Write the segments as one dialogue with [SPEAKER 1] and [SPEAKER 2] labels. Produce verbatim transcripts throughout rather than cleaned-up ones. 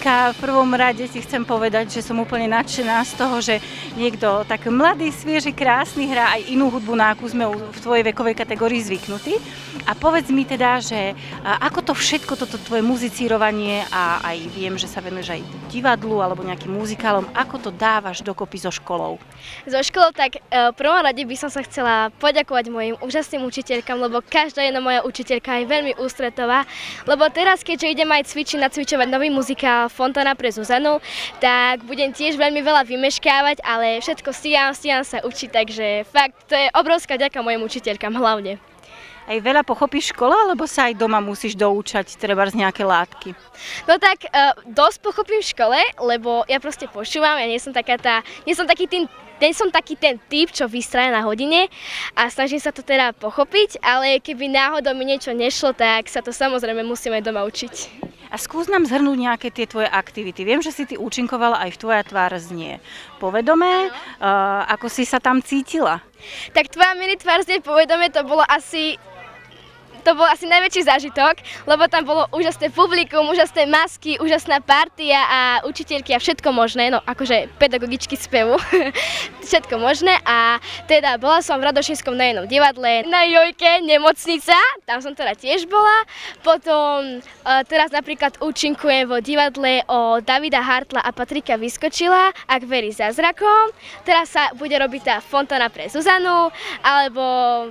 [SPEAKER 1] muzika. V prvom rade si chcem povedať, že som úplne nadšená z toho, že niekto tak mladý, svieži, krásny hrá aj inú hudbu, na akú sme v tvojej vekovej kategórii zvyknutí. A povedz mi teda, že ako to všetko, toto tvoje muzicírovanie a aj viem, že sa venuješ aj divadlu alebo nejakým muzikálom, ako to dávaš dokopy so školou?
[SPEAKER 2] So školou tak v prvom rade by som sa chcela poďakovať mojim úžasným učiteľkám, lebo každá jedna moja učiteľka je veľmi ústretová, lebo teraz, keďže idem aj cvičiť, nacvičovať nový muzikál Fontána pre Zuzanu, tak budem tiež veľmi veľa vymeškávať, ale všetko stíham, stíham sa učiť, takže fakt, to je obrovská ďaká mojim učiteľkám hlavne.
[SPEAKER 1] Aj veľa pochopíš škola, alebo sa aj doma musíš doučať trebárs nejaké látky?
[SPEAKER 2] No tak uh, dosť pochopím v škole, lebo ja proste počúvam, ja nie som taká tá, nie som taký tým Nie som taký ten typ, čo vystraja na hodine a snažím sa to teda pochopiť, ale keby náhodou mi niečo nešlo, tak sa to samozrejme musíme doma učiť.
[SPEAKER 1] A skús nám zhrnúť nejaké tie tvoje aktivity. Viem, že si ty účinkovala aj v Tvoja tvár znie povedomé. Uh, ako si sa tam cítila?
[SPEAKER 2] Tak Tvoja mini tvár znie povedomé, to bolo asi... To bol asi najväčší zážitok, lebo tam bolo úžasné publikum, úžasné masky, úžasná partia a učiteľky a všetko možné, no akože pedagogičky spevu, všetko možné a teda bola som v Radošínskom na jednom divadle, na Jojke, Nemocnica, tam som teda tiež bola, potom teraz napríklad účinkujem vo divadle o Davida Hartla a Patrika Vyskočila, Ak verí zázrakom, teraz sa bude robiť tá Fontána pre Zuzanu, alebo...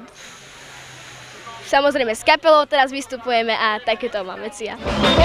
[SPEAKER 2] Samozrejme s kapelou teraz vystupujeme a takéto máme cia.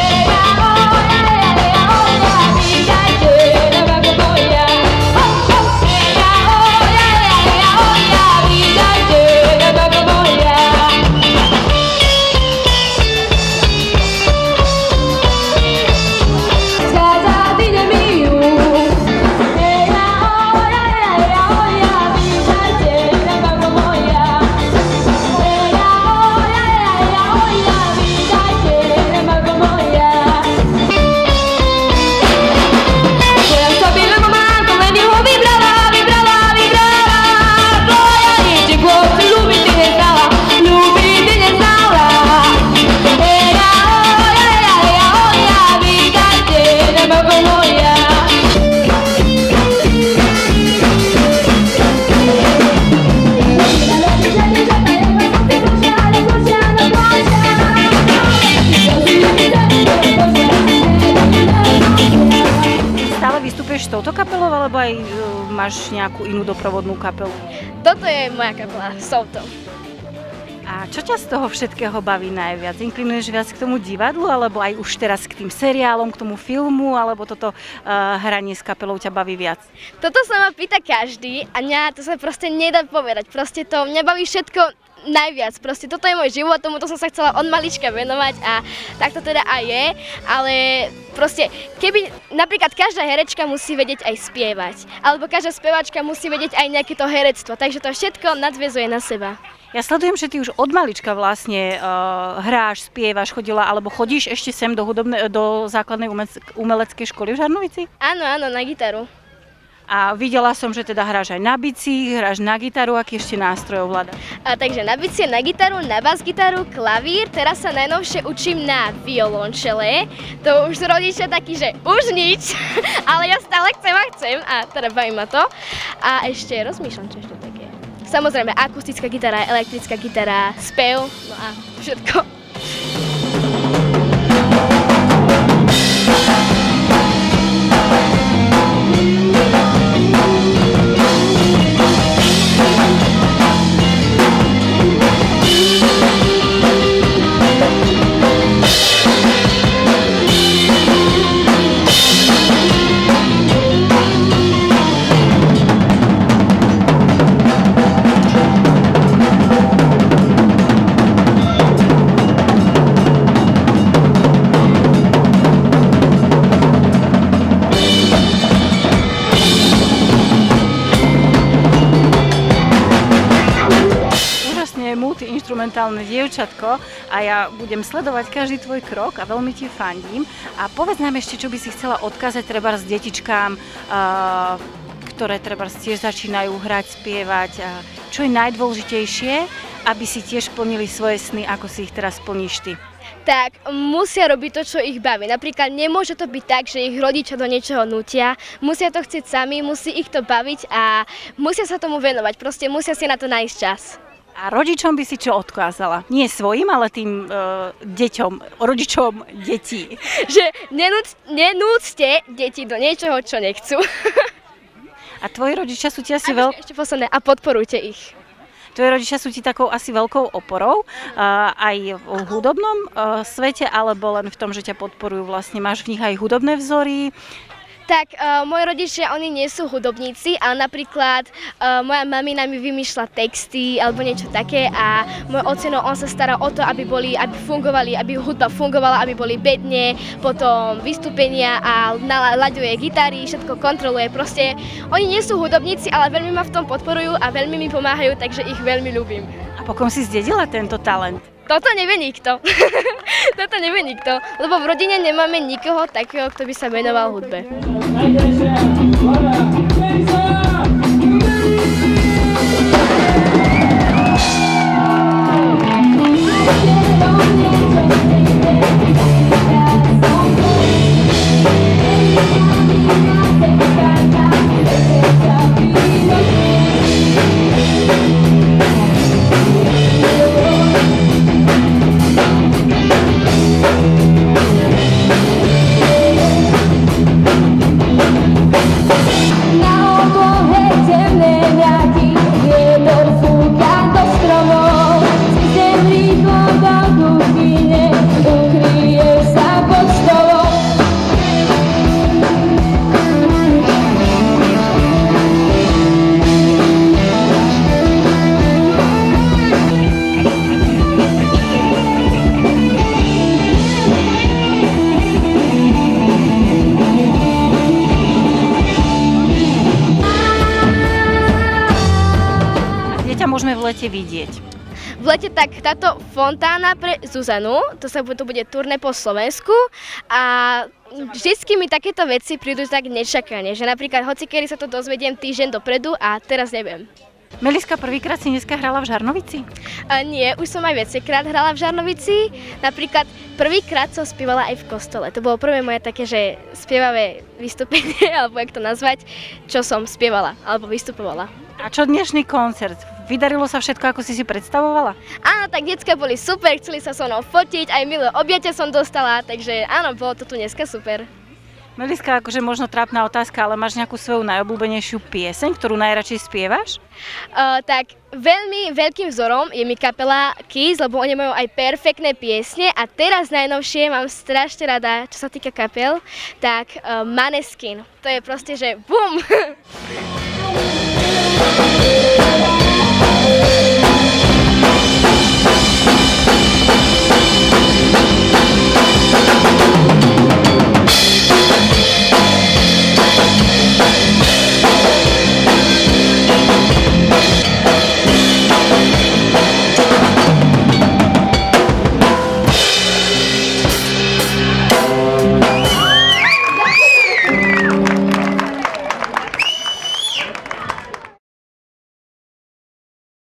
[SPEAKER 1] S touto kapelou, alebo aj uh, máš nejakú inú doprovodnú kapelu?
[SPEAKER 2] Toto je moja kapela, s touto.
[SPEAKER 1] A čo ťa z toho všetkého baví najviac? Inklinuješ viac k tomu divadlu, alebo aj už teraz k tým seriálom, k tomu filmu, alebo toto uh, hranie s kapelou ťa baví viac? Toto
[SPEAKER 2] sa ma pýta každý a mňa to sa proste nedá povedať. Proste to mňa baví všetko najviac. Proste toto je môj život, tomuto som sa chcela od malička venovať a tak to teda aj je, ale proste keby napríklad každá herečka musí vedieť aj spievať, alebo každá speváčka musí vedieť aj nejaké to herectvo, takže to všetko nadväzuje na seba.
[SPEAKER 1] Ja sledujem, že ty už od malička vlastne uh, hráš, spievaš, chodila, alebo chodíš ešte sem do, hudobne, do základnej umeleckej školy v Žarnovici?
[SPEAKER 2] Áno, áno, na gitaru.
[SPEAKER 1] A videla som, že teda hráš aj na bicí, hráš na gitaru, aký ešte nástroj ovládaš?
[SPEAKER 2] A takže na bicie, na gitaru, na bas-gitaru, klavír, teraz sa najnovšie učím na violončele. To už sú rodičia takí, že už nič, ale ja stále chcem a chcem a teda baví ma to. A ešte rozmýšľam, čo ešte také. Samozrejme akustická gitara, elektrická gitara, spev, no a všetko.
[SPEAKER 1] multiinstrumentálne dievčatko a ja budem sledovať každý tvoj krok a veľmi ti fandím. A povedz nám ešte, čo by si chcela odkázať treba s detičkám, uh, ktoré treba tiež začínajú hrať, spievať. A čo je najdôležitejšie, aby si tiež plnili svoje sny, ako si ich teraz plníš ty?
[SPEAKER 2] tak musia robiť to, čo ich baví. Napríklad nemôže to byť tak, že ich rodičia do niečoho nutia, musia to chcieť sami, musí ich to baviť a musia sa tomu venovať, proste musia si na to nájsť čas.
[SPEAKER 1] A rodičom by si čo odkázala? Nie svojim, ale tým e, deťom, rodičom detí.
[SPEAKER 2] Že nenúc, nenúcte deti do niečoho, čo nechcú.
[SPEAKER 1] A tvoji rodičia sú ti asi
[SPEAKER 2] veľ...
[SPEAKER 1] veľ...
[SPEAKER 2] Ešte posledné, a podporujte ich.
[SPEAKER 1] Tvoji rodičia sú ti takou asi veľkou oporou, e, aj v hudobnom e, svete, alebo len v tom, že ťa podporujú vlastne. Máš v nich aj hudobné vzory?
[SPEAKER 2] Tak, uh, moji rodičia, oni nie sú hudobníci, ale napríklad uh, moja mamina mi vymýšľa texty alebo niečo také a môj ocino, on sa stará o to, aby boli, aby fungovali, aby hudba fungovala, aby boli bedne, potom vystúpenia a nalaďuje gitary, všetko kontroluje. Proste, oni nie sú hudobníci, ale veľmi ma v tom podporujú a veľmi mi pomáhajú, takže ich veľmi ľúbim.
[SPEAKER 1] A po kom si zdedila tento talent?
[SPEAKER 2] Toto nevie nikto. Toto nevie nikto, lebo v rodine nemáme nikoho takého, kto by sa venoval hudbe.
[SPEAKER 1] Môžeme v lete vidieť?
[SPEAKER 2] V lete tak táto fontána pre Zuzanu, to sa to bude turné po Slovensku a vždycky mi takéto veci prídu tak nečakane, že napríklad hocikedy sa to dozvediem týždeň dopredu a teraz neviem.
[SPEAKER 1] Meliska, prvýkrát si dneska hrala v Žarnovici?
[SPEAKER 2] A nie, už som aj viackrát hrala v Žarnovici. Napríklad prvýkrát som spievala aj v kostole. To bolo prvé moje také, že spievavé vystúpenie, alebo jak to nazvať, čo som spievala alebo vystupovala.
[SPEAKER 1] A čo dnešný koncert? Vydarilo sa všetko, ako si si predstavovala?
[SPEAKER 2] Áno, tak decká boli super, chceli sa so mnou fotiť, aj milé objatia som dostala, takže áno, bolo to tu dneska super.
[SPEAKER 1] Meliska, akože možno trápna otázka, ale máš nejakú svoju najobľúbenejšiu pieseň, ktorú najradšej spievaš?
[SPEAKER 2] Uh, tak veľmi veľkým vzorom je mi kapela Kiss, lebo oni majú aj perfektné piesne a teraz najnovšie mám strašne rada, čo sa týka kapel, tak uh, Maneskin. To je proste, že bum!